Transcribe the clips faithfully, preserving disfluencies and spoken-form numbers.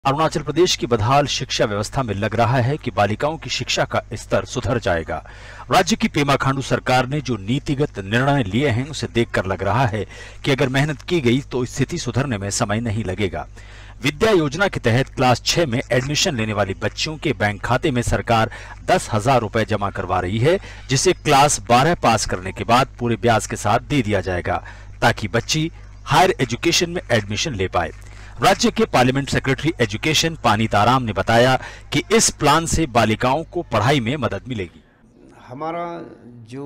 अरुणाचल प्रदेश की बदहाल शिक्षा व्यवस्था में लग रहा है कि बालिकाओं की शिक्षा का स्तर सुधर जाएगा। राज्य की पेमा खांडू सरकार ने जो नीतिगत निर्णय लिए हैं उसे देखकर लग रहा है कि अगर मेहनत की गई तो स्थिति सुधरने में समय नहीं लगेगा। विद्या योजना के तहत क्लास छह में एडमिशन लेने वाली बच्चियों के बैंक खाते में सरकार दस हजार रुपए जमा करवा रही है, जिसे क्लास बारह पास करने के बाद पूरे ब्याज के साथ दे दिया जाएगा ताकि बच्ची हायर एजुकेशन में एडमिशन ले पाए। राज्य के पार्लियामेंट सेक्रेटरी एजुकेशन पानीताराम ने बताया कि इस प्लान से बालिकाओं को पढ़ाई में मदद मिलेगी। हमारा जो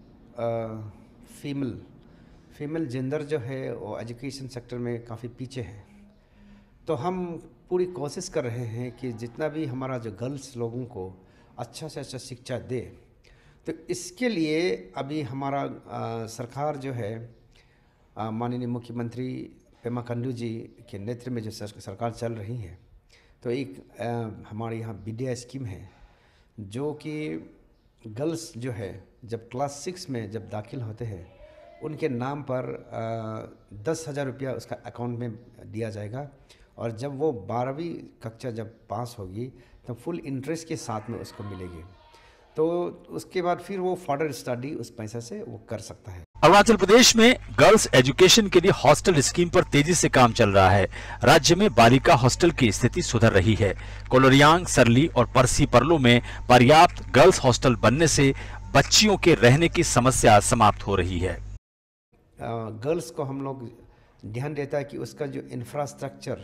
फीमेल फीमेल जेंडर जो है वो एजुकेशन सेक्टर में काफ़ी पीछे है, तो हम पूरी कोशिश कर रहे हैं कि जितना भी हमारा जो गर्ल्स लोगों को अच्छा से अच्छा शिक्षा दे। तो इसके लिए अभी हमारा आ, सरकार जो है माननीय मुख्यमंत्री पेमा खांडू जी के नेतृत्व में जो सरकार चल रही है, तो एक आ, हमारे यहाँ विद्या स्कीम है जो कि गर्ल्स जो है जब क्लास सिक्स में जब दाखिल होते हैं उनके नाम पर आ, दस हज़ार रुपया उसका अकाउंट में दिया जाएगा, और जब वो बारहवीं कक्षा जब पास होगी तो फुल इंटरेस्ट के साथ में उसको मिलेगी। तो उसके बाद फिर वो फर्दर स्टडी उस पैसा से वो कर सकता है। अरुणाचल प्रदेश में गर्ल्स एजुकेशन के लिए हॉस्टल स्कीम पर तेजी से काम चल रहा है। राज्य में बालिका हॉस्टल की स्थिति सुधर रही है। कोलोरियांग, सरली और परसी परलो में पर्याप्त गर्ल्स हॉस्टल बनने से बच्चियों के रहने की समस्या समाप्त हो रही है। गर्ल्स को हम लोग ध्यान देता है कि उसका जो इंफ्रास्ट्रक्चर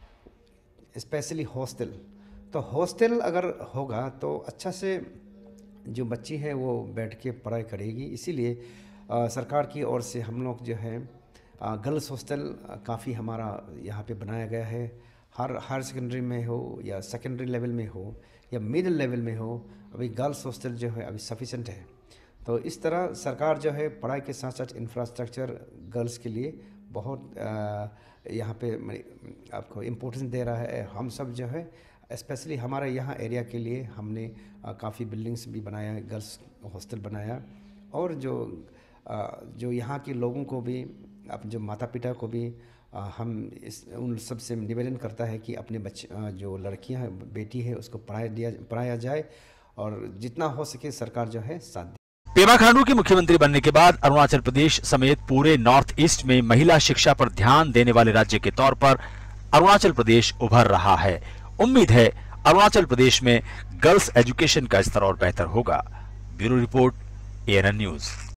स्पेशली हॉस्टल, तो हॉस्टल अगर होगा तो अच्छा से जो बच्ची है वो बैठ के पढ़ाई करेगी। इसीलिए आ, सरकार की ओर से हम लोग जो है गर्ल्स हॉस्टल काफ़ी हमारा यहाँ पे बनाया गया है। हर हायर सेकेंडरी में हो या सेकेंडरी लेवल में हो या मिडिल लेवल में हो, अभी गर्ल्स हॉस्टल जो है अभी सफिशेंट है। तो इस तरह सरकार जो है पढ़ाई के साथ साथ इंफ्रास्ट्रक्चर गर्ल्स के लिए बहुत यहाँ पे आपको इम्पोर्टेंस दे रहा है। हम सब जो है स्पेशली हमारे यहाँ एरिया के लिए हमने काफ़ी बिल्डिंग्स भी बनाया, गर्ल्स हॉस्टल बनाया, और जो आ, जो यहाँ के लोगों को भी, अब जो माता पिता को भी आ, हम इस उन सब से निवेदन करता है कि अपने बच्चे जो लड़कियाँ बेटी है उसको पढ़ाया दिया पढ़ाया जाए, और जितना हो सके सरकार जो है साथ दे। पेमा खांडू के मुख्यमंत्री बनने के बाद अरुणाचल प्रदेश समेत पूरे नॉर्थ ईस्ट में महिला शिक्षा पर ध्यान देने वाले राज्य के तौर पर अरुणाचल प्रदेश उभर रहा है। उम्मीद है अरुणाचल प्रदेश में गर्ल्स एजुकेशन का स्तर और बेहतर होगा। Bureau report, A N N news.